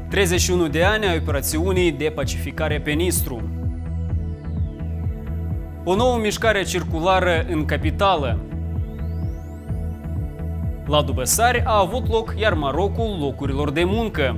31 de ani ai operațiunii de pacificare pe Nistru. O nouă mișcare circulară în capitală. La Dubăsari a avut loc Iarmarocul locurilor de muncă.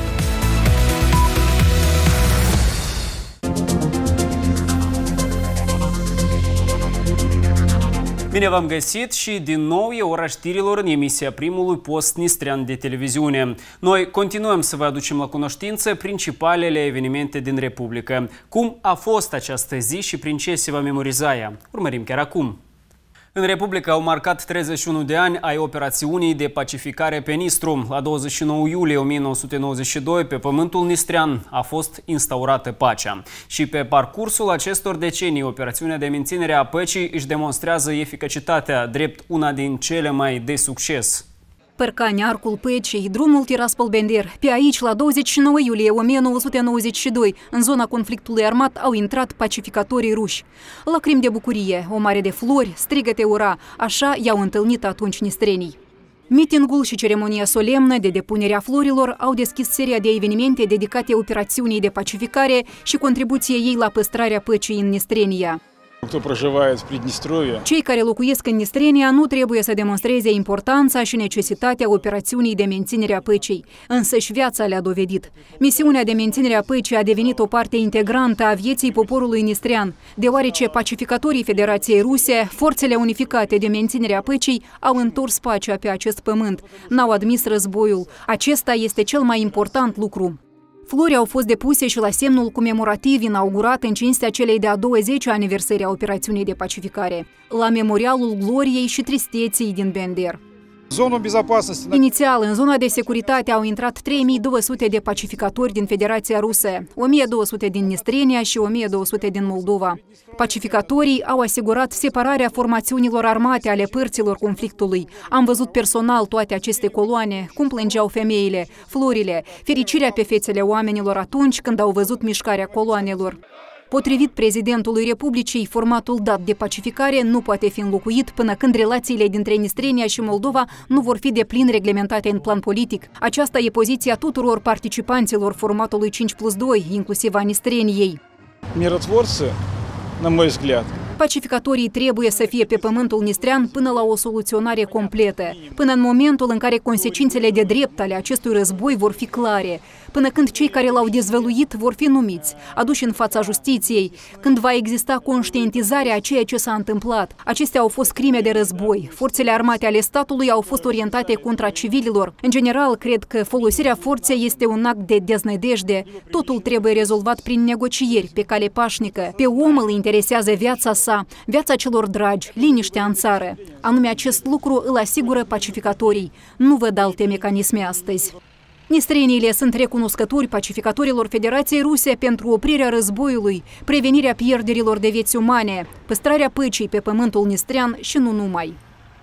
Bine v-am găsit și din nou e ora știrilor în emisia primului post nistrean de televiziune. Noi continuăm să vă aducem la cunoștință principalele evenimente din Republică. Cum a fost această zi și prin ce se va memoriza ea? Urmărim chiar acum. În Republică au marcat 31 de ani ai operațiunii de pacificare pe Nistru. La 29 iulie 1992, pe pământul nistrean a fost instaurată pacea. Și pe parcursul acestor decenii, operațiunea de menținere a păcii își demonstrează eficacitatea drept una din cele mai de succes. Părcani, Arcul Păcii, drumul Tiraspol-Bender. Pe aici, la 29 iulie 1992, în zona conflictului armat, au intrat pacificatorii ruși. Lacrimi de bucurie, o mare de flori, strigăte ura, așa i-au întâlnit atunci nistrenii. Mitingul și ceremonia solemnă de depunere a florilor au deschis seria de evenimente dedicate operațiunii de pacificare și contribuției ei la păstrarea păcii în Nistrenia. Cei care locuiesc în Nistrenia nu trebuie să demonstreze importanța și necesitatea operațiunii de menținere a păcii, însă și viața le-a dovedit. Misiunea de menținere a păcii a devenit o parte integrantă a vieții poporului nistrean, deoarece pacificatorii Federației Ruse, forțele unificate de menținere a păcii, au întors pacea pe acest pământ, n-au admis războiul. Acesta este cel mai important lucru. Flori au fost depuse și la semnul comemorativ inaugurat în cinstea celei de-a 20-a aniversări a operațiunii de pacificare, la Memorialul Gloriei și Tristeții din Bender. Inițial, în zona de securitate au intrat 3200 de pacificatori din Federația Rusă, 1200 din Nistrenia și 1200 din Moldova. Pacificatorii au asigurat separarea formațiunilor armate ale părților conflictului. Am văzut personal toate aceste coloane, cum plângeau femeile, florile, fericirea pe fețele oamenilor atunci când au văzut mișcarea coloanelor. Potrivit prezidentului Republicii, formatul dat de pacificare nu poate fi înlocuit până când relațiile dintre Nistrenia și Moldova nu vor fi deplin reglementate în plan politic. Aceasta e poziția tuturor participanților formatului 5+2, inclusiv a Nistreniei. Pacificatorii trebuie să fie pe pământul nistrean până la o soluționare completă, până în momentul în care consecințele de drept ale acestui război vor fi clare, până când cei care l-au dezvăluit vor fi numiți, aduși în fața justiției, când va exista conștientizarea a ceea ce s-a întâmplat. Acestea au fost crime de război. Forțele armate ale statului au fost orientate contra civililor. În general, cred că folosirea forței este un act de deznădejde. Totul trebuie rezolvat prin negocieri, pe cale pașnică. Pe om îl interesează viața sa, viața celor dragi, liniștea în țară. Anume acest lucru îl asigură pacificatorii. Nu văd alte mecanisme astăzi. Nistreniile sunt recunoscători pacificatorilor Federației Ruse pentru oprirea războiului, prevenirea pierderilor de vieți umane, păstrarea păcii pe pământul nistrean și nu numai.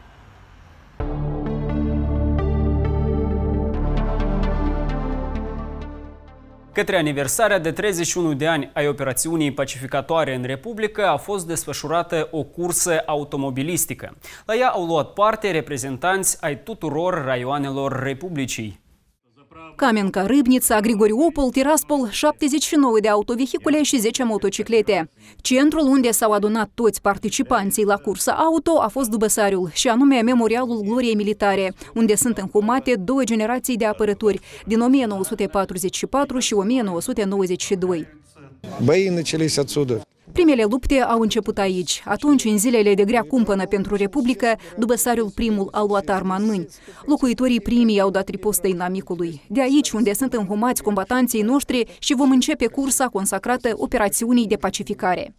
Către aniversarea de 31 de ani ai operațiunii pacificatoare în Republică a fost desfășurată o cursă automobilistică. La ea au luat parte reprezentanți ai tuturor raioanelor Republicii. Camenca, Râbnița, Grigoriopol, Tiraspol, 79 de autovehicule și 10 motociclete. Centrul unde s-au adunat toți participanții la cursa auto a fost Dubăsariul, și anume Memorialul Gloriei Militare, unde sunt înhumate două generații de apărători din 1944 și 1992. Primele lupte au început aici. Atunci, în zilele de grea cumpănă pentru Republică, Dubăsariul primul a luat arma în mâini. Locuitorii primii au dat ripostă inamicului. De aici, unde sunt înhumați combatanții noștri, și vom începe cursa consacrată operațiunii de pacificare.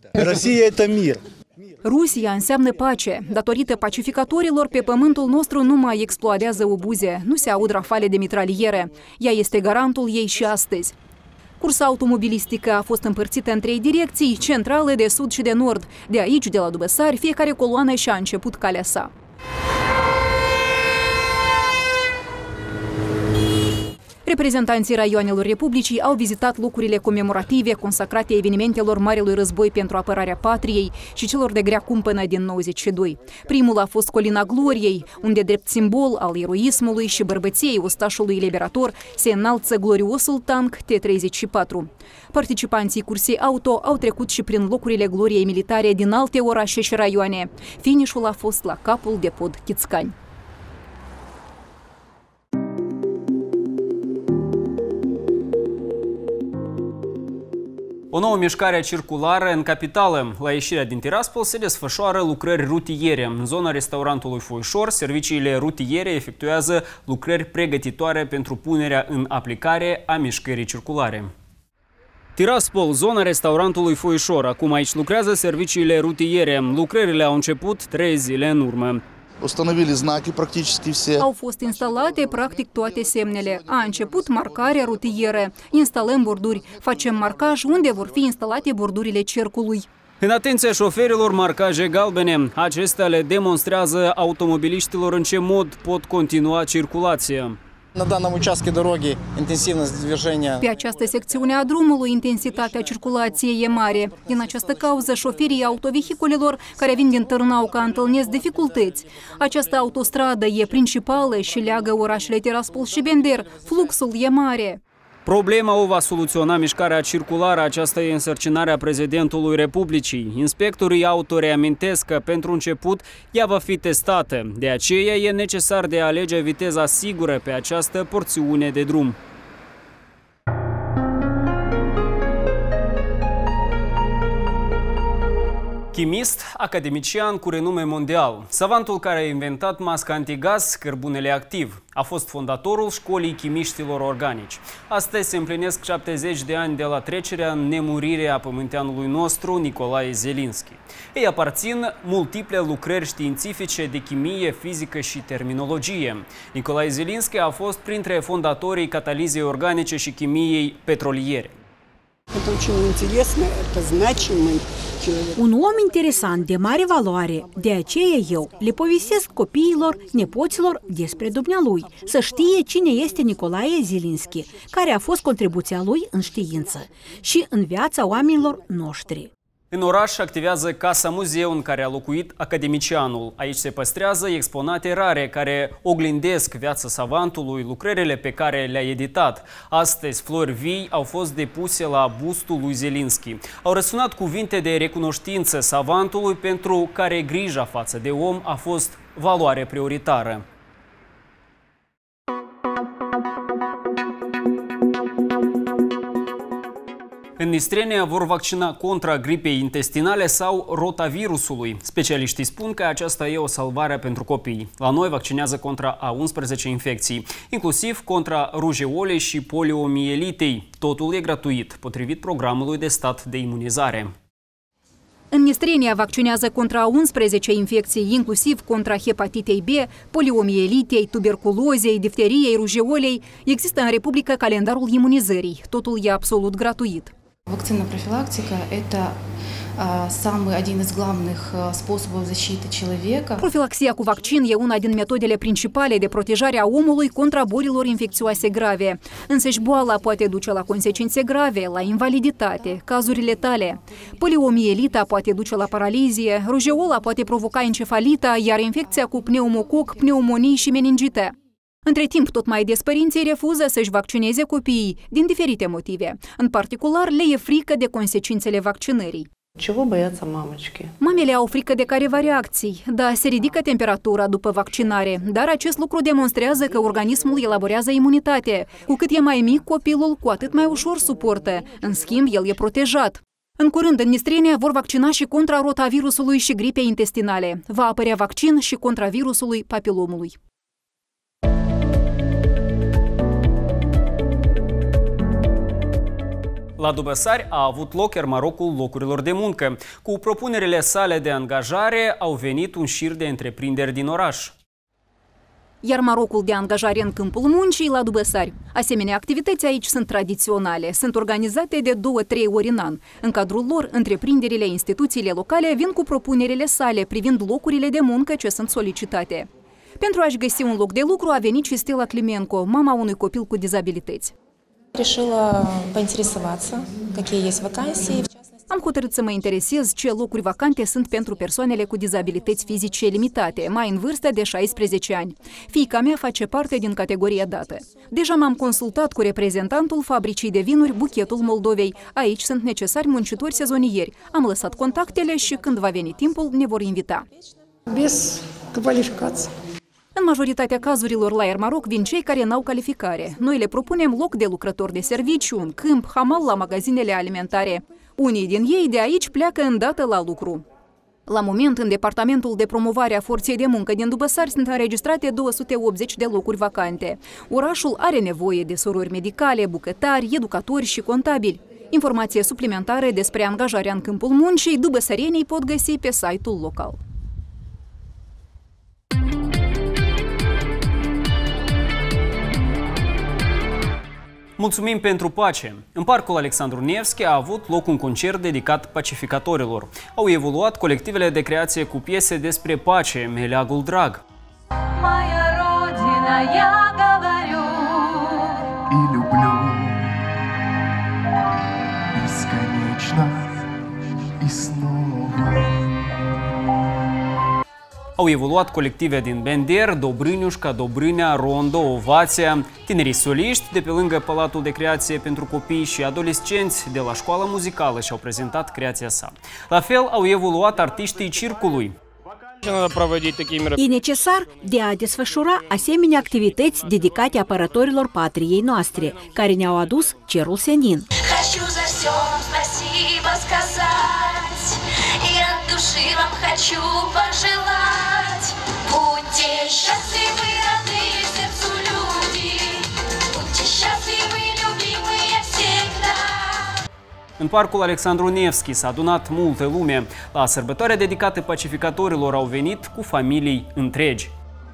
Rusia înseamnă pace. Datorită pacificatorilor, pe pământul nostru nu mai explodează obuze, nu se aud rafale de mitraliere. Ea este garantul ei și astăzi. Cursa automobilistică a fost împărțită în 3 direcții, centrală, de sud și de nord. De aici, de la Dubăsari, fiecare coloană și-a început calea sa. Reprezentanții raioanelor Republicii au vizitat locurile comemorative consacrate evenimentelor Marelui Război pentru apărarea patriei și celor de grea cumpănă din 92. Primul a fost Colina Gloriei, unde drept simbol al eroismului și bărbăției ostașului liberator se înalță gloriosul tank T-34. Participanții cursei auto au trecut și prin locurile gloriei militare din alte orașe și raioane. Finișul a fost la capul de pod Chițcani. O nouă mișcare circulară în capitală. La ieșirea din Tiraspol se desfășoară lucrări rutiere. În zona restaurantului Foișor, serviciile rutiere efectuează lucrări pregătitoare pentru punerea în aplicare a mișcării circulare. Tiraspol, zona restaurantului Foișor. Acum aici lucrează serviciile rutiere. Lucrările au început 3 zile în urmă. Uстановили знаки практически все. Au fost instalate practic toate semnele. A început marcarea rutieră. Instalăm borduri. Facem marcaj unde vor fi instalate bordurile cercului. În atenția șoferilor, marcaje galbene. Acestea le demonstrează automobiliștilor în ce mod pot continua circulația. На данном участке дороги интенсивность движения. Pe această secțiune a drumului, intensitatea circulației e mare. Din această cauză, șoferii autovehiculelor care vin din Târnauca întâlnesc dificultăți. Această autostradă e principală și leagă orașele Tiraspol și Bender. Fluxul e mare. Problema o va soluționa mișcarea circulară. Aceasta e însărcinarea prezidentului Republicii. Inspectorii auto reamintesc că, pentru început, ea va fi testată. De aceea e necesar de a alege viteza sigură pe această porțiune de drum. Chimist, academician cu renume mondial, savantul care a inventat masca antigaz, cărbunele activ, a fost fondatorul școlii chimiștilor organici. Astăzi se împlinesc 70 de ani de la trecerea în nemurire a pământeanului nostru, Nicolae Zelinski. Ei aparțin multiple lucrări științifice de chimie, fizică și terminologie. Nicolae Zelinski a fost printre fondatorii catalizei organice și chimiei petroliere. Un om interesant, de mare valoare, de aceea eu le povestesc copiilor, nepoților despre dumnealui, să știe cine este Nicolae Zelinski, care a fost contribuția lui în știință și în viața oamenilor noștri. În oraș activează Casa-muzeu în care a locuit academicianul. Aici se păstrează exponate rare care oglindesc viața savantului, lucrările pe care le-a editat. Astăzi, flori vii au fost depuse la bustul lui Zelinski. Au răsunat cuvinte de recunoștință savantului pentru care grija față de om a fost valoare prioritară. În Nistrenia vor vaccina contra gripei intestinale sau rotavirusului. Specialiștii spun că aceasta e o salvare pentru copii. La noi vaccinează contra a 11 infecții, inclusiv contra rujeolei și poliomielitei. Totul e gratuit, potrivit programului de stat de imunizare. În Nistrenia vaccinează contra 11 infecții, inclusiv contra hepatitei B, poliomielitei, tuberculozei, difteriei, rujeolei. Există în Republică calendarul imunizării. Totul e absolut gratuit. Вакцина-профилактика – это один из главных способов защиты человека. Profilaxia cu vaccin e una din metodele principale de protejare a omului contra bolilor infecțioase grave. Însăși boala poate duce la consecințe grave, la invaliditate, cazuri letale. Poliomielita poate duce la paralizie, rujeola poate provoca encefalita, iar infecția cu pneumococ, pneumonii și meningită. Între timp, tot mai des părinții refuză să-și vaccineze copiii din diferite motive. În particular, le e frică de consecințele vaccinării. Чего боятся мамочки? Mamele au frică de careva reacții. Da, se ridică temperatura după vaccinare, dar acest lucru demonstrează că organismul elaborează imunitate. Cu cât e mai mic copilul, cu atât mai ușor suportă. În schimb, el e protejat. În curând, în Nistrenia vor vaccina și contra rotavirusului și gripei intestinale. Va apărea vaccin și contra virusului papilomului. La Dubăsari a avut loc Iarmarocul locurilor de muncă. Cu propunerile sale de angajare au venit un șir de întreprinderi din oraș. Iarmarocul de angajare în câmpul muncii la Dubăsari. Asemenea, activități aici sunt tradiționale, sunt organizate de 2-3 ori în an. În cadrul lor, întreprinderile, instituțiile locale vin cu propunerile sale privind locurile de muncă ce sunt solicitate. Pentru a-și găsi un loc de lucru a venit și Stella Climenco, mama unui copil cu dizabilități. Решила поинтересоваться, какие есть вакансии. Am hotărât să mă interesez ce locuri vacante sunt pentru persoanele cu dizabilități fizice limitate, mai în vârstă de 16 ani. Fiica mea face parte din categoria dată. Deja m-am consultat cu reprezentantul fabricii de vinuri Buchetul Moldovei. Aici sunt necesari muncitori sezonieri. Am lăsat contactele și când va veni timpul ne vor invita. Без квалификации. În majoritatea cazurilor la Ermaroc vin cei care n-au calificare. Noi le propunem loc de lucrător de serviciu, un câmp, hamal la magazinele alimentare. Unii din ei de aici pleacă îndată la lucru. La moment, în Departamentul de Promovare a Forței de Muncă din Dubăsari sunt înregistrate 280 de locuri vacante. Orașul are nevoie de sorori medicale, bucătari, educatori și contabili. Informații suplimentare despre angajarea în câmpul muncii dubăsărenii pot găsi pe site-ul local. Mulțumim pentru pace! În Parcul Alexandru Nevski a avut loc un concert dedicat pacificatorilor. Au evoluat colectivele de creație cu piese despre pace, Meleagul drag. Моя родина, я говорю, и люблю бесконечно и снова. Au evoluat colective din Bender, Dobrâniușca, Dobrânea, Rondo, Ovația, tinerii soliști de pe lângă Palatul de Creație pentru Copii și adolescenți de la Școala Muzicală și-au prezentat creația sa. La fel au evoluat artiștii circului. E necesar de a desfășura asemenea activități dedicate apărătorilor patriei noastre, care ne-au adus cerul senin. În Parcul Alexandru Nevski s-a adunat multă lume. La sărbătoarea dedicată pacificatorilor au venit cu familii întregi.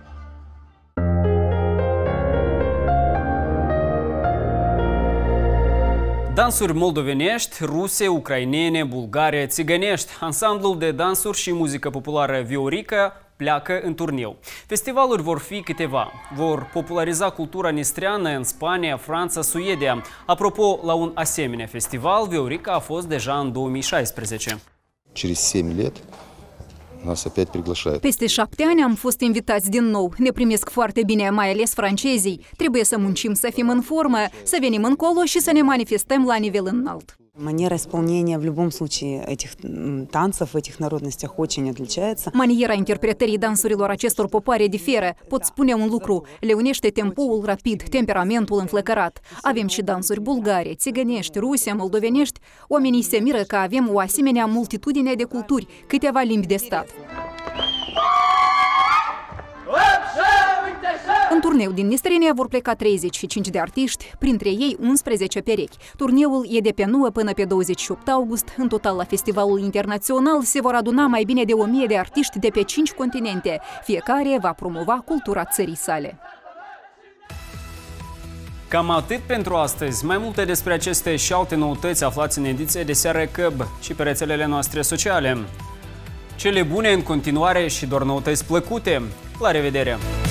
Dansuri moldovenești, ruse, ucrainene, bulgare, țigănești, ansamblul de dansuri și muzică populară Viorica pleacă în turneu. Festivaluri vor fi câteva. Vor populariza cultura nistreană în Spania, Franța, Suedia. Apropo, la un asemenea festival, Viorica a fost deja în 2016. Через 7 лет нас опять приглашают. Peste 7 ani am fost invitați din nou. Ne primesc foarte bine, mai ales francezii. Trebuie să muncim, să fim în formă, să venim încolo și să ne manifestăm la nivel înalt. Maniera исполнения в любом случае этих танцев, этих народностях очень отличается. Maniera interpretării dansurilor acestor popoare diferă. Pot spune un lucru, le unește tempoul rapid, temperamentul înflăcărat. Avem și dansuri bulgare, țigănești, ruse, moldovenești. Oamenii se miră că avem o asemenea multitudine de culturi, câteva limbi de stat. În turneu din Nistrenia vor pleca 35 de artiști, printre ei 11 perechi. Turneul e de pe 9 până pe 28 august. În total, la festivalul internațional se vor aduna mai bine de 1000 de artiști de pe 5 continente. Fiecare va promova cultura țării sale. Cam atât pentru astăzi. Mai multe despre aceste și alte noutăți aflați în ediția de seară CăB și pe rețelele noastre sociale. Cele bune în continuare și doar noutăți plăcute. La revedere!